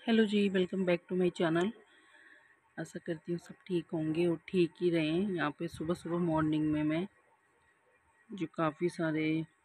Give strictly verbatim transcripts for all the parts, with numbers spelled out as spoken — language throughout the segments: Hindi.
Hello ji, welcome back to my channel. आशा करती हूँ सब ठीक होंगे और ठीक ही रहें। यहाँ पे सुबह सुबह मॉर्निंग में मैं जो काफ़ी सारे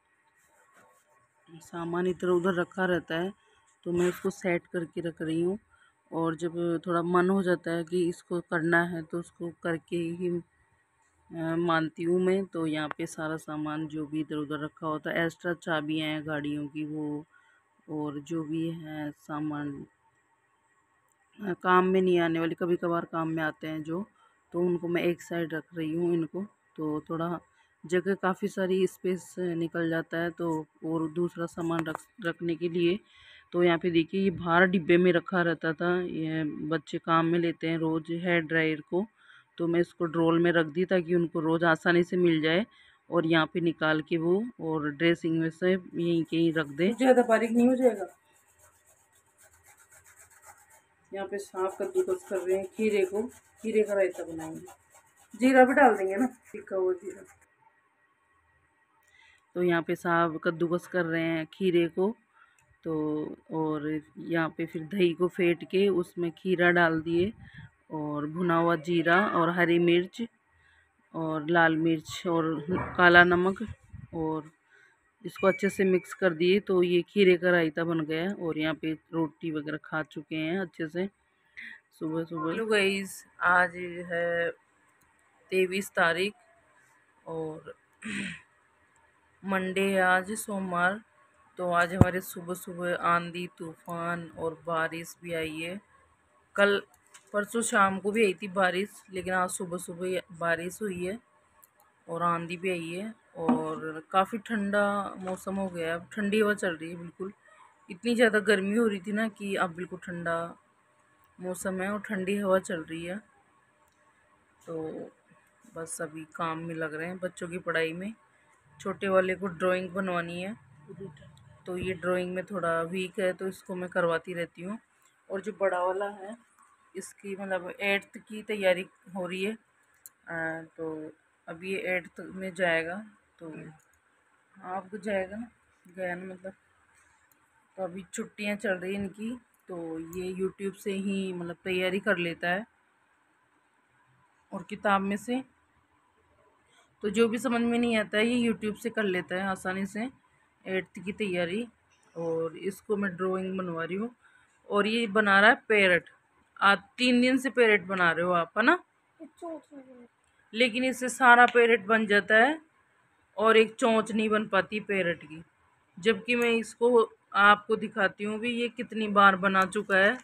सामान इधर उधर रखा रहता है तो मैं उसको सेट करके रख रही हूँ। और जब थोड़ा मन हो जाता है कि इसको करना है तो उसको करके ही अ, मानती हूँ मैं। तो यहाँ पे सारा सामान जो भी इधर उधर रखा होता है, एक्स्ट्रा चाबियाँ हैं गाड़ियों की वो, और जो भी है सामान अ, काम में नहीं आने वाली, कभी कभार काम में आते हैं जो, तो उनको मैं एक साइड रख रही हूँ इनको। तो थोड़ा जगह काफ़ी सारी स्पेस निकल जाता है तो, और दूसरा सामान रख रखने के लिए। तो यहाँ पे देखिए ये बाहर डिब्बे में रखा रहता था, ये बच्चे काम में लेते हैं रोज़ हेयर ड्रायर को, तो मैं इसको ड्रोल में रख दी ताकि उनको रोज़ आसानी से मिल जाए। और यहाँ पे निकाल के वो और ड्रेसिंग में से यहीं कहीं रख दे, ज़्यादा बारीक नहीं हो जाएगा। यहाँ पे साफ कद्दूकस कर रहे हैं खीरे को, खीरे का रायता बनाएंगे। जीरा भी डाल देंगे ना, टिक्का हुआ जीरा। तो यहाँ पे साफ कद्दूकस कर रहे हैं खीरे को। तो और यहाँ पे फिर दही को फेंट के उसमें खीरा डाल दिए, और भुना हुआ जीरा और हरी मिर्च और लाल मिर्च और काला नमक, और इसको अच्छे से मिक्स कर दिए। तो ये खीरे का रायता बन गया। और यहाँ पे रोटी वगैरह खा चुके हैं अच्छे से सुबह सुबह। हेलो गाइस, आज है तेईस तारीख और मंडे है, आज सोमवार। तो आज हमारे सुबह सुबह आंधी तूफान और बारिश भी आई है। कल परसों शाम को भी आई थी बारिश, लेकिन आज सुबह सुबह बारिश हुई है और आंधी भी आई है। और काफ़ी ठंडा मौसम हो गया है, अब ठंडी हवा चल रही है बिल्कुल। इतनी ज़्यादा गर्मी हो रही थी ना कि अब बिल्कुल ठंडा मौसम है और ठंडी हवा चल रही है। तो बस अभी काम में लग रहे हैं बच्चों की पढ़ाई में। छोटे वाले को ड्राइंग बनवानी है, तो ये ड्राइंग में थोड़ा वीक है तो इसको मैं करवाती रहती हूँ। और जो बड़ा वाला है इसकी मतलब एट्थ की तैयारी हो रही है, आ, तो अभी ये एट्थ में जाएगा। तो हाँ अब जाएगा ना, गया ना मतलब। तो अभी छुट्टियाँ चल रही हैं इनकी, तो ये यूट्यूब से ही मतलब तैयारी कर लेता है और किताब में से। तो जो भी समझ में नहीं आता है ये यूट्यूब से कर लेता है आसानी से एट्थ की तैयारी। और इसको मैं ड्राइंग बनवा रही हूँ। और ये बना रहा है पैरट। आज तीन दिन से पैरट बना रहे हो आप, है ना? लेकिन इससे सारा पैरट बन जाता है और एक चोंच नहीं बन पाती पैरट की। जबकि मैं इसको आपको दिखाती हूँ भी ये कितनी बार बना चुका है।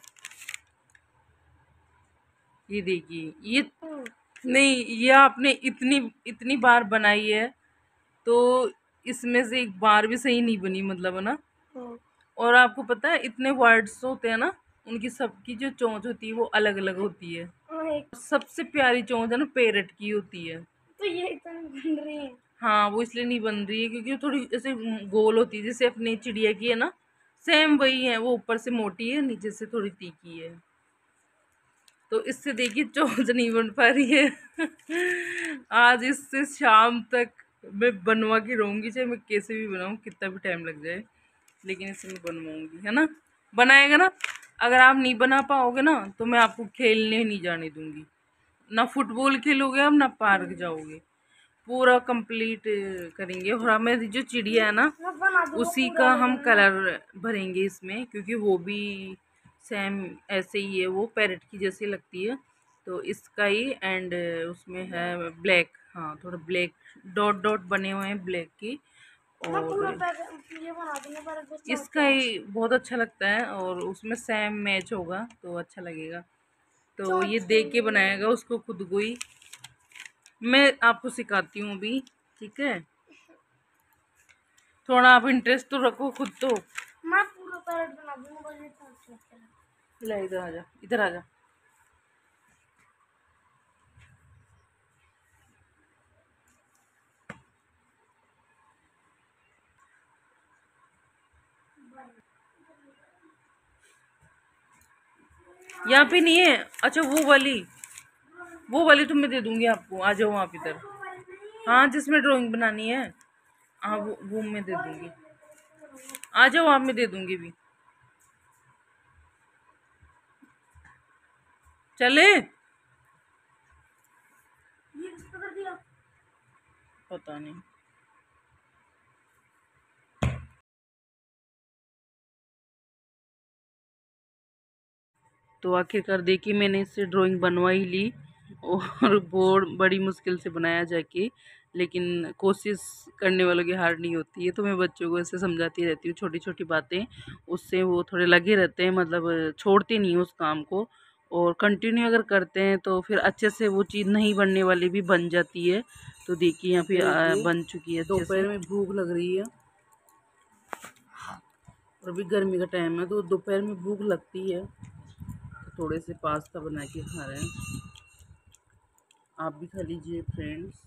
ये देखिए, ये नहीं, ये आपने इतनी इतनी बार बनाई है तो इसमें से एक बार भी सही नहीं बनी, मतलब, है ना? और आपको पता है इतने वर्ड्स होते हैं ना, उनकी सबकी जो चोंच होती है वो अलग अलग होती है। सबसे प्यारी चोंच है ना पैरट की होती है। तो ये इतना बन रही है। हाँ, वो इसलिए नहीं बन रही है क्योंकि वो थोड़ी ऐसे गोल होती है, जैसे अपनी चिड़िया की है ना, सेम वही है। वो ऊपर से मोटी है, नीचे से थोड़ी तीखी है। तो इससे देखिए चोंच नहीं बन पा रही है। आज इससे शाम तक मैं बनवा के रहूंगी, चाहे मैं कैसे भी बनाऊं, कितना भी टाइम लग जाए, लेकिन इसे मैं बनवाऊंगी, है ना? बनाएगा ना? अगर आप नहीं बना पाओगे ना तो मैं आपको खेलने नहीं जाने दूंगी। ना फुटबॉल खेलोगे आप, ना पार्क जाओगे। पूरा कंप्लीट करेंगे। और हमें जो चिड़िया है ना उसी का हम कलर भरेंगे इसमें, क्योंकि वो भी सेम ऐसे ही है, वो पैरट की जैसी लगती है। तो इसका ही एंड उसमें है ब्लैक, हाँ थोड़ा ब्लैक डॉट डॉट बने हुए हैं ब्लैक की। और इसका ही बहुत अच्छा लगता है और उसमें सेम मैच होगा तो अच्छा लगेगा। तो ये देख के बनाएगा उसको खुद को ही। मैं आपको सिखाती हूँ अभी, ठीक है? थोड़ा आप इंटरेस्ट तो रखो खुद तो। मैं पूरा पैरेट बना दूंगा, बस इतना अच्छा लगता है। ले इधर आजा, इधर आजा। यहाँ पे नहीं है? अच्छा वो वाली, वो वाली तो मैं दे दूंगी आपको। आ जाओ आप इधर। हाँ, जिसमें ड्राइंग बनानी है, हाँ वो वो मैं दे दूंगी। आ जाओ आप, मैं दे दूंगी भी। चले पता नहीं। तो आखिरकार देखिए मैंने इससे ड्राइंग बनवा ही ली और बोर्ड बड़ी मुश्किल से बनाया जाके, लेकिन कोशिश करने वालों की हार नहीं होती है। तो मैं बच्चों को ऐसे समझाती रहती हूँ छोटी छोटी बातें, उससे वो थोड़े लगे रहते हैं, मतलब छोड़ते नहीं उस काम को, और कंटिन्यू अगर करते हैं तो फिर अच्छे से वो चीज़ नहीं बनने वाली भी बन जाती है। तो देखिए यहाँ पे आ, बन चुकी है। दोपहर में भूख लग रही है और अभी गर्मी का टाइम है तो दोपहर में भूख लगती है, थोड़े से पास्ता बना के खा रहे हैं। आप भी खा लीजिए फ्रेंड्स।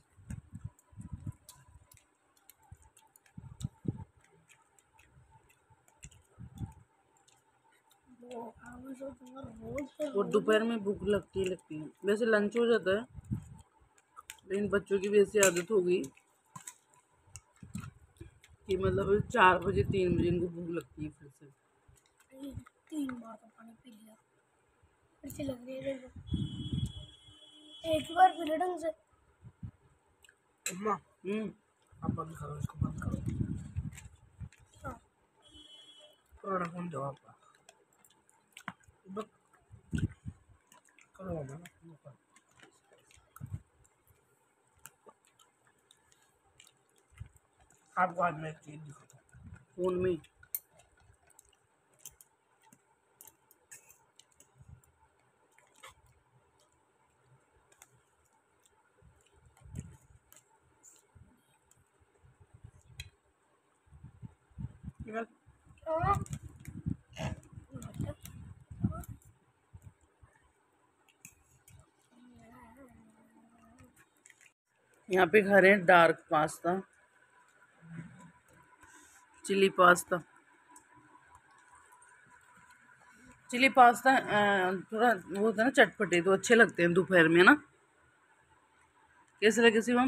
और दोपहर में भूख लगती ही लगती है। वैसे लंच हो जाता है, लेकिन बच्चों की भी ऐसी आदत हो गई कि मतलब चार बजे तीन बजे इनको भूख लगती है फिर से। तीन बार तो पानी पी लिया, फिर से लग रही है। एक बार पी ले ढंग से। अम्मा हम्म आप बंद करो, इसको बंद करो। हाँ पुराना फोन दो आपका, करो ना आपको आज मैं एक चीज दिखाता हूँ फोन में। यहाँ पे खा रहे हैं dark pasta, chilli pasta. Chilli pasta थोड़ा वो होता है ना चटपटे, तो अच्छे लगते हैं दोपहर में ना। कैसे लगे शिवम?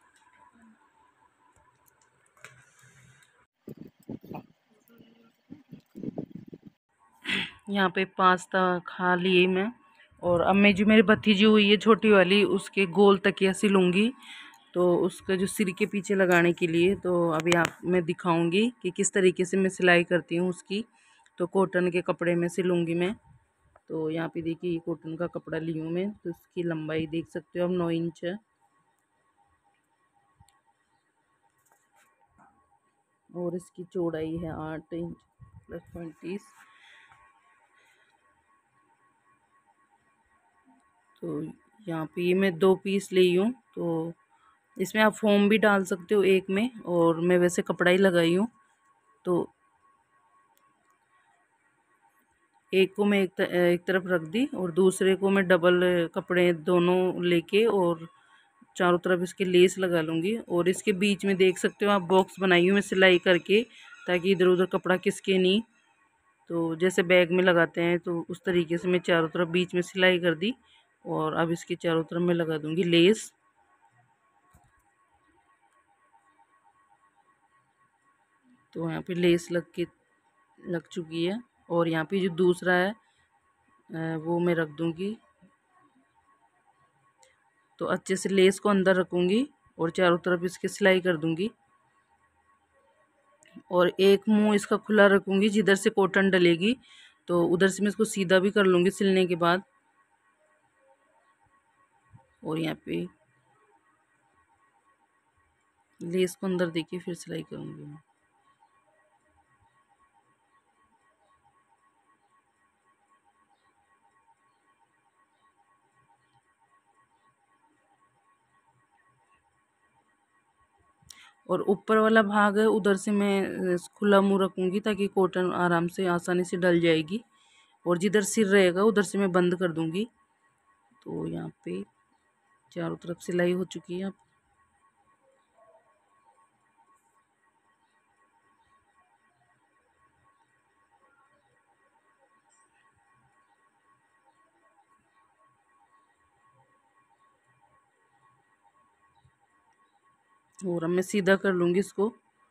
यहाँ पे पास्ता खा लिए मैं, और अब मैं जो मेरी भतीजी हुई है छोटी वाली, उसके गोल तकिया सी लूँगी, तो उसका जो सिर के पीछे लगाने के लिए। तो अभी आप मैं दिखाऊंगी कि किस तरीके से मैं सिलाई करती हूँ उसकी। तो कॉटन के कपड़े में सिलूँगी मैं। तो यहाँ पे देखिए ये कॉटन का कपड़ा ली हूँ मैं, तो इसकी लंबाई देख सकते हो अब नौ इंच है, और इसकी चौड़ाई है आठ इंच प्लस पैंतीस। तो यहाँ पे ये मैं दो पीस ली हूँ, तो इसमें आप फोम भी डाल सकते हो एक में, और मैं वैसे कपड़ा ही लगाई हूँ। तो एक को मैं एक, त, एक तरफ रख दी, और दूसरे को मैं डबल कपड़े दोनों लेके और चारों तरफ इसके लेस लगा लूँगी। और इसके बीच में देख सकते हो आप बॉक्स बनाई हूँ मैं सिलाई करके, ताकि इधर उधर कपड़ा खिसके नहीं। तो जैसे बैग में लगाते हैं तो उस तरीके से मैं चारों तरफ बीच में सिलाई कर दी, और अब इसके चारों तरफ मैं लगा दूँगी लेस। तो यहाँ पे लेस लग के लग चुकी है, और यहाँ पे जो दूसरा है वो मैं रख दूँगी। तो अच्छे से लेस को अंदर रखूँगी और चारों तरफ इसके सिलाई कर दूँगी, और एक मुंह इसका खुला रखूँगी, जिधर से कॉटन डलेगी तो उधर से मैं इसको सीधा भी कर लूँगी सिलने के बाद। और यहाँ पे लेस को अंदर देखिए फिर सिलाई करूँगी मैं। और ऊपर वाला भाग है उधर से मैं खुला मुंह रखूँगी, ताकि कॉटन आराम से आसानी से डल जाएगी, और जिधर सिर रहेगा उधर से मैं बंद कर दूँगी। तो यहाँ पे चारों तरफ सिलाई हो चुकी है। और अब मैं सीधा कर लूँगी इसको।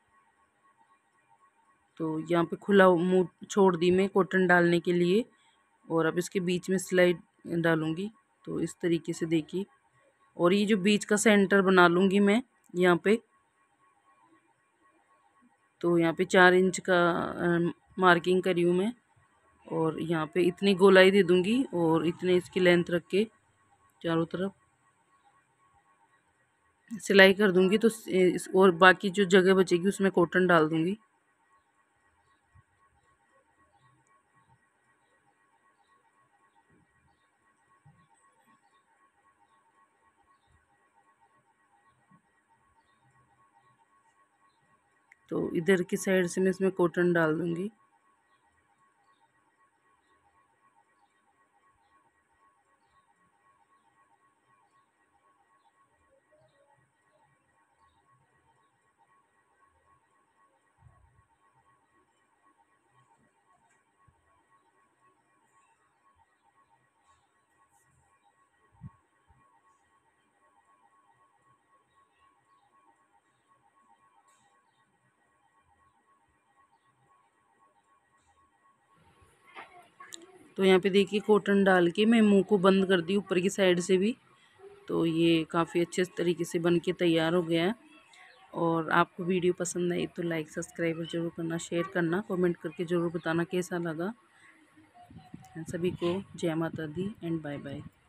तो यहाँ पे खुला मुंह छोड़ दी मैं कॉटन डालने के लिए, और अब इसके बीच में सिलाई डालूँगी। तो इस तरीके से देखिए, और ये जो बीच का सेंटर बना लूँगी मैं यहाँ पे। तो यहाँ पे चार इंच का मार्किंग करी हूँ मैं, और यहाँ पे इतनी गोलाई दे दूँगी और इतने इसकी लेंथ रख के चारों तरफ सिलाई कर दूँगी। तो इस और बाकी जो जगह बचेगी उसमें कॉटन डाल दूँगी। तो इधर की साइड से मैं इसमें कॉटन डाल दूँगी। तो यहाँ पे देखिए कॉटन डाल के मैं मुंह को बंद कर दी ऊपर की साइड से भी। तो ये काफ़ी अच्छे तरीके से बन के तैयार हो गया है। और आपको वीडियो पसंद आई तो लाइक सब्सक्राइब ज़रूर करना, शेयर करना, कमेंट करके ज़रूर बताना कैसा लगा। सभी को जय माता दी एंड बाय बाय।